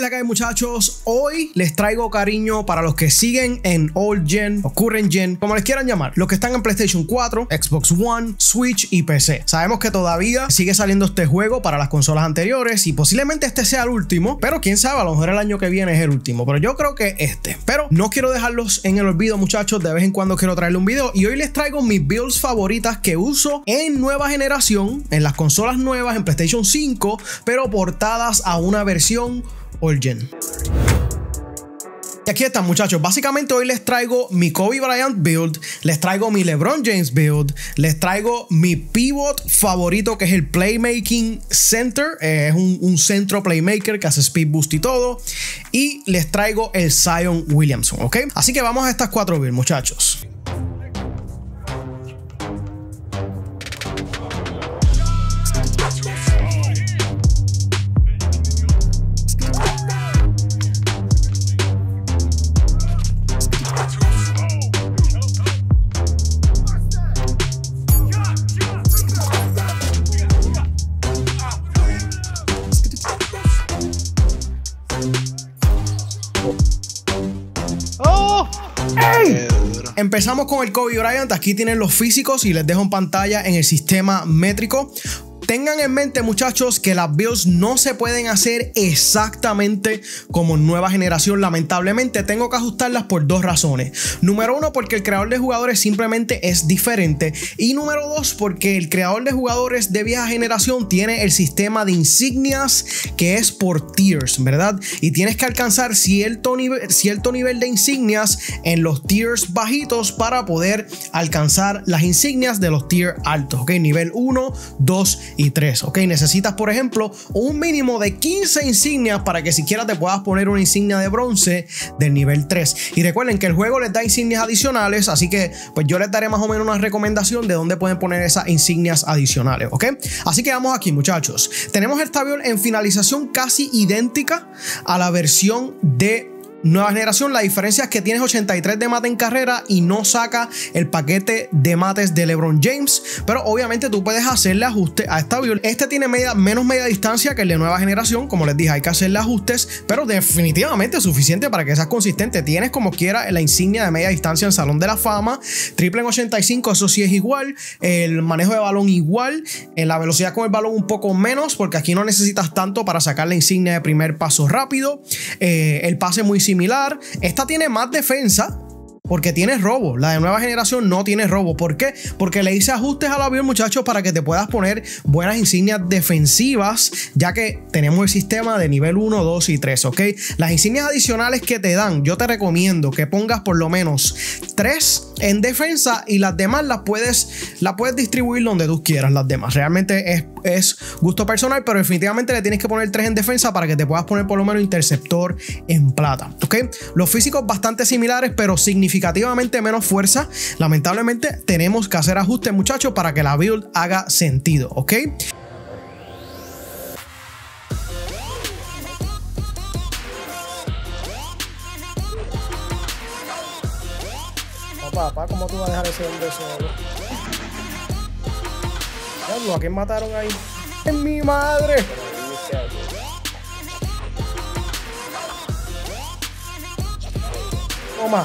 La que hay, muchachos, hoy les traigo cariño para los que siguen en Old Gen o Current Gen, como les quieran llamar, los que están en PlayStation 4, Xbox One, Switch y PC. Sabemos que todavía sigue saliendo este juego para las consolas anteriores y posiblemente este sea el último, pero quién sabe, a lo mejor el año que viene es el último, pero yo creo que este. Pero no quiero dejarlos en el olvido, muchachos, de vez en cuando quiero traerle un video y hoy les traigo mis builds favoritas que uso en nueva generación, en las consolas nuevas, en PlayStation 5, pero portadas a una versión Old Gen. Y aquí están, muchachos. Básicamente hoy les traigo mi Kobe Bryant build, les traigo mi LeBron James build, les traigo mi pivot favorito que es el Playmaking Center, es un centro playmaker que hace speed boost y todo, y les traigo el Zion Williamson, ¿ok? Así que vamos a estas 4 builds, muchachos. Empezamos con el Kobe Bryant. Aquí tienen los físicos y les dejo en pantalla en el sistema métrico. Tengan en mente, muchachos, que las builds no se pueden hacer exactamente como nueva generación. Lamentablemente tengo que ajustarlas por 2 razones. Número 1, porque el creador de jugadores simplemente es diferente. Y número 2, porque el creador de jugadores de vieja generación tiene el sistema de insignias que es por tiers, ¿verdad? Y tienes que alcanzar cierto nivel de insignias en los tiers bajitos para poder alcanzar las insignias de los tiers altos, ¿ok? Nivel 1, 2 y 3, ok. Necesitas, por ejemplo, un mínimo de 15 insignias para que siquiera te puedas poner una insignia de bronce del nivel 3. Y recuerden que el juego les da insignias adicionales, así que pues yo les daré más o menos una recomendación de dónde pueden poner esas insignias adicionales, ok. Así que vamos aquí, muchachos. Tenemos esta build en finalización casi idéntica a la versión de nueva generación. La diferencia es que tienes 83 de mate en carrera y no saca el paquete de mates de LeBron James, pero obviamente tú puedes hacerle ajuste a esta build. Este tiene menos media distancia que el de nueva generación. Como les dije, hay que hacerle ajustes, pero definitivamente es suficiente para que seas consistente. Tienes como quiera la insignia de media distancia en Salón de la Fama, triple en 85, eso sí es igual, el manejo de balón igual, en la velocidad con el balón un poco menos, porque aquí no necesitas tanto para sacar la insignia de primer paso rápido, el pase muy similar. Esta tiene más defensa porque tiene robo. La de nueva generación no tiene robo. ¿Por qué? Porque le hice ajustes a la build, muchachos, para que te puedas poner buenas insignias defensivas, ya que tenemos el sistema de nivel 1, 2 y 3, ¿ok? Las insignias adicionales que te dan, yo te recomiendo que pongas por lo menos 3 en defensa y las demás las puedes distribuir donde tú quieras. Las demás realmente es gusto personal, pero definitivamente le tienes que poner 3 en defensa para que te puedas poner por lo menos interceptor en plata, ¿ok? Los físicos bastante similares, pero significativamente menos fuerza. Lamentablemente tenemos que hacer ajustes, muchachos, para que la build haga sentido, ¿ok? Papá, ¿cómo tú vas a dejar ese hombre solo? Diablo, ¿a quién mataron ahí? ¡Es mi madre! Toma.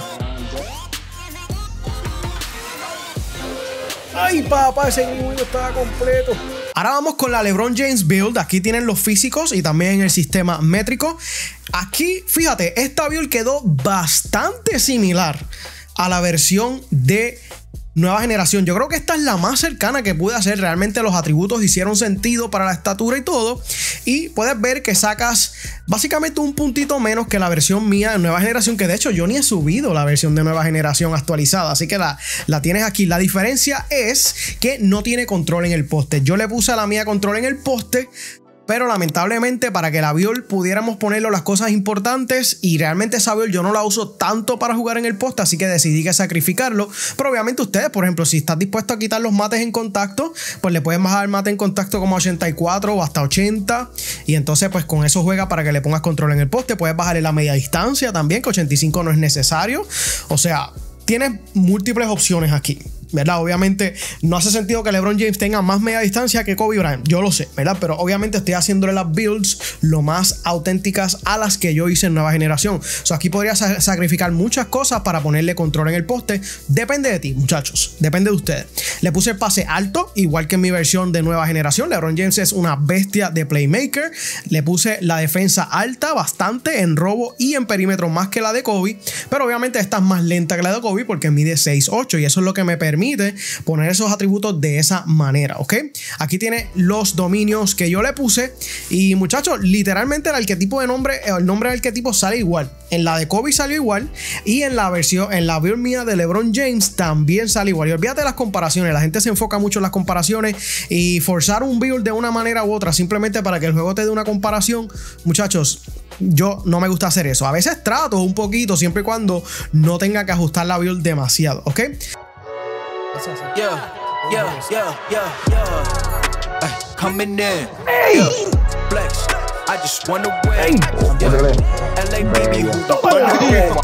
¡Ay, papá! Ese niño estaba completo. Ahora vamos con la LeBron James build. Aquí tienen los físicos y también el sistema métrico. Aquí, fíjate, esta build quedó bastante similar a la versión de nueva generación. Yo creo que esta es la más cercana que pude hacer. Realmente los atributos hicieron sentido para la estatura y todo. Y puedes ver que sacas básicamente un puntito menos que la versión mía de nueva generación, que de hecho yo ni he subido la versión de nueva generación actualizada. Así que la tienes aquí. La diferencia es que no tiene control en el poste. Yo le puse a la mía control en el poste, pero lamentablemente para que la build pudiéramos ponerle las cosas importantes, y realmente esa build yo no la uso tanto para jugar en el poste, así que decidí que sacrificarlo. Pero obviamente ustedes, por ejemplo, si estás dispuesto a quitar los mates en contacto, pues le puedes bajar el mate en contacto como a 84 o hasta 80, y entonces pues con eso juega para que le pongas control en el poste. Puedes bajarle la media distancia también, que 85 no es necesario. O sea, tienes múltiples opciones aquí. ¿verdad? Obviamente no hace sentido que LeBron James tenga más media distancia que Kobe Bryant, yo lo sé, ¿verdad? Pero obviamente estoy haciéndole las builds lo más auténticas a las que yo hice en nueva generación. Aquí podría sacrificar muchas cosas para ponerle control en el poste. Depende de ti, muchachos, depende de ustedes. Le puse el pase alto, igual que en mi versión de nueva generación. LeBron James es una bestia de playmaker. Le puse la defensa alta bastante en robo y en perímetro más que la de Kobe, pero obviamente esta es más lenta que la de Kobe porque mide 6'8", y eso es lo que me permite poner esos atributos de esa manera, ¿ok? Aquí tiene los dominios que yo le puse y muchachos, literalmente el arquetipo de nombre, el nombre del arquetipo sale igual. En la de Kobe salió igual y en la build mía de LeBron James también sale igual. Y olvídate de las comparaciones, la gente se enfoca mucho en las comparaciones y forzar un build de una manera u otra simplemente para que el juego te dé una comparación, muchachos. Yo no me gusta hacer eso. A veces trato un poquito, siempre y cuando no tenga que ajustar la build demasiado, ¿ok? Coming in. Flex. I just wanna win. LA baby, who the fuck?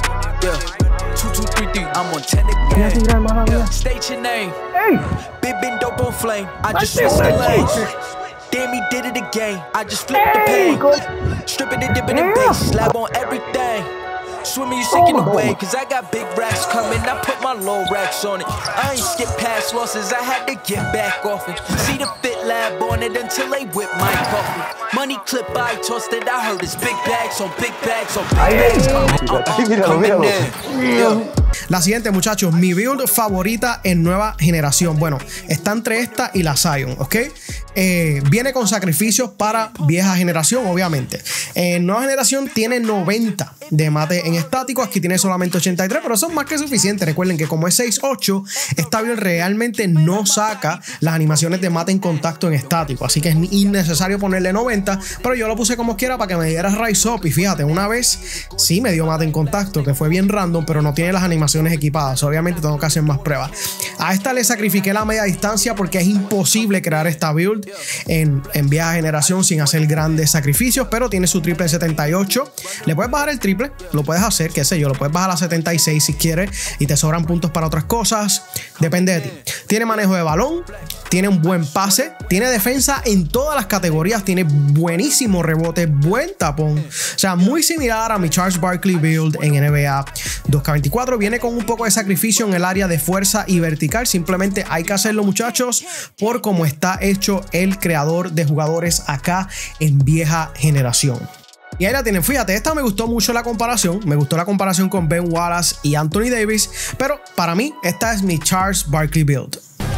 2, 2, 3, 3. I'm on 10 again. State your name. Big Ben dope on flame. I just switched the lanes. Damn, he did it again. I just flipped the pain. Stripping and dipping in base. Slab on everything. Swimming, you sinking away, cause I got big racks coming. I put my low racks on it. I ain't skip past losses, I had to get back off it. See the Fit Lab on it until they whip my coffee. Money clip, I tossed it, I heard it's big bags on big bags on big bags. Coming in. La siguiente, muchachos, mi build favorita en nueva generación. Bueno, está entre esta y la Zion, ¿ok? Viene con sacrificios para vieja generación, obviamente. En nueva generación tiene 90 de mate en estático. Aquí tiene solamente 83, pero son más que suficientes. Recuerden que como es 6'8", esta build realmente no saca las animaciones de mate en contacto en estático. Así que es innecesario ponerle 90, pero yo lo puse como quiera para que me diera rise up. Y fíjate, una vez sí me dio mate en contacto, que fue bien random, pero no tiene las animaciones equipadas. Obviamente tengo que hacer más pruebas. A esta le sacrifiqué la media distancia porque es imposible crear esta build en vieja generación sin hacer grandes sacrificios, pero tiene su triple en 78. Le puedes bajar el triple, lo puedes hacer, qué sé yo, lo puedes bajar a 76 si quieres y te sobran puntos para otras cosas. Depende de ti. Tiene manejo de balón, tiene un buen pase, tiene defensa en todas las categorías, tiene buenísimo rebote, buen tapón. O sea, muy similar a mi Charles Barkley build en NBA 2K24. Viene con un poco de sacrificio en el área de fuerza y vertical. Simplemente hay que hacerlo, muchachos, por cómo está hecho el creador de jugadores acá en vieja generación. Y ahí la tienen. Fíjate, esta me gustó mucho la comparación. Me gustó la comparación con Ben Wallace y Anthony Davis. Pero para mí, esta es mi Charles Barkley build.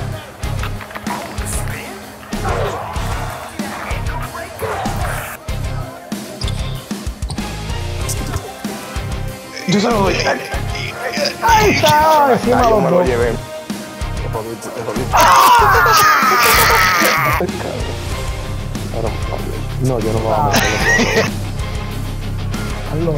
Yo se lo doy. Ahí está, encima los dos. Lo llevé. No, yo no me voy a meter. Estás loco,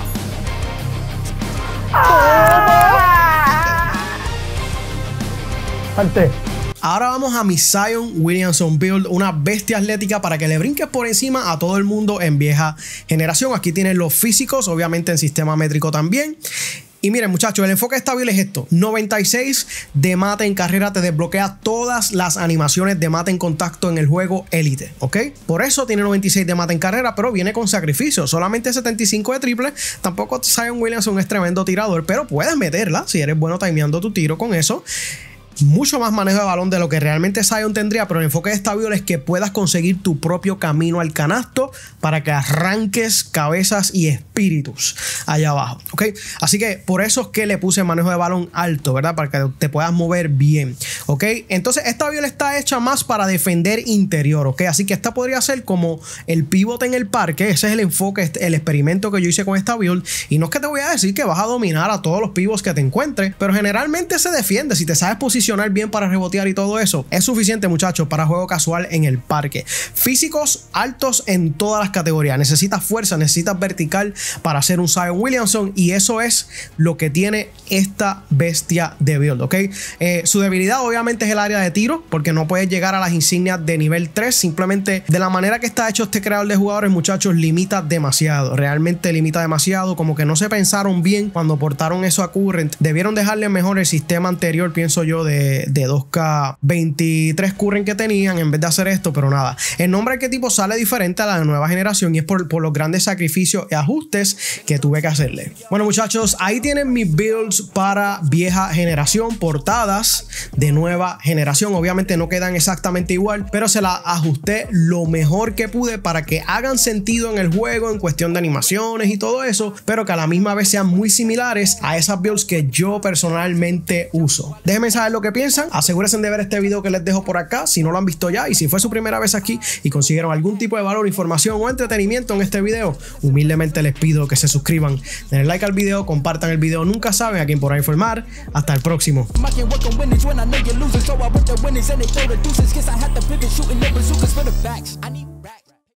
Salte. Ahora vamos a mi Zion Williamson build, una bestia atlética para que le brinques por encima a todo el mundo en vieja generación. Aquí tienen los físicos, obviamente en sistema métrico también. Y miren, muchachos, el enfoque de esta build es esto: 96 de mate en carrera, te desbloquea todas las animaciones de mate en contacto en el juego Elite, ¿ok? Por eso tiene 96 de mate en carrera, pero viene con sacrificio, solamente 75 de triple. Tampoco Zion Williamson es tremendo tirador, pero puedes meterla si eres bueno timeando tu tiro con eso. Mucho más manejo de balón de lo que realmente Zion tendría, pero el enfoque de esta build es que puedas conseguir tu propio camino al canasto para que arranques cabezas y espíritus allá abajo, ¿ok? Así que por eso es que le puse manejo de balón alto, ¿verdad? Para que te puedas mover bien, ¿ok? Entonces esta build está hecha más para defender interior, ¿ok? Así que esta podría ser como el pivote en el parque. Ese es el enfoque, el experimento que yo hice con esta build. Y no es que te voy a decir que vas a dominar a todos los pivots que te encuentres, pero generalmente se defiende. Si te sabes posicionar bien para rebotear y todo eso, es suficiente, muchachos, para juego casual en el parque. Físicos altos en todas las categorías. Necesitas fuerza, necesitas vertical para hacer un Zion Williamson, y eso es lo que tiene esta bestia de build, ¿ok? Su debilidad obviamente es el área de tiro, porque no puedes llegar a las insignias de nivel 3. Simplemente de la manera que está hecho este creador de jugadores, muchachos, limita demasiado. Realmente limita demasiado. Como que no se pensaron bien cuando portaron eso a Current. Debieron dejarle mejor el sistema anterior, pienso yo, de de 2K 23 current que tenían en vez de hacer esto, pero nada. El nombre del arquetipo sale diferente a la nueva generación y es por los grandes sacrificios y ajustes que tuve que hacerle. Bueno, muchachos, ahí tienen mis builds para vieja generación, portadas de nueva generación. Obviamente no quedan exactamente igual, pero se las ajusté lo mejor que pude para que hagan sentido en el juego en cuestión de animaciones y todo eso, pero que a la misma vez sean muy similares a esas builds que yo personalmente uso. Déjenme saber lo que piensan. Asegúrense de ver este video que les dejo por acá si no lo han visto ya, y si fue su primera vez aquí y consiguieron algún tipo de valor, información o entretenimiento en este video, humildemente les pido que se suscriban, denle like al video, compartan el video, nunca saben a quién podrá informar. Hasta el próximo. When I know you're losing, so I put the winners and they throw the deuces. Guess I had to pivot, shooting the bazookas for the facts.